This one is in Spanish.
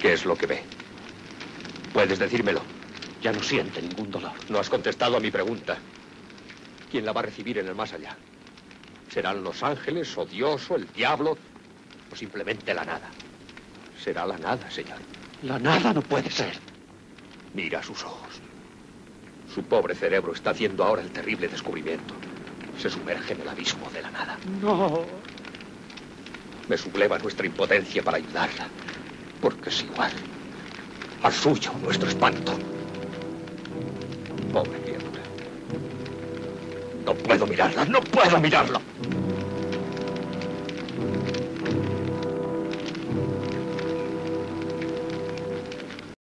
¿Qué es lo que ve? ¿Puedes decírmelo? Ya no siente ningún dolor. No has contestado a mi pregunta. ¿Quién la va a recibir en el más allá? ¿Serán los ángeles, o Dios, o el diablo, o simplemente la nada? Será la nada, señor. La nada no puede ser. Mira sus ojos. Su pobre cerebro está haciendo ahora el terrible descubrimiento. Se sumerge en el abismo de la nada. No. Me subleva nuestra impotencia para ayudarla, porque es igual al suyo nuestro espanto. Pobre criatura. No puedo mirarla, no puedo mirarla.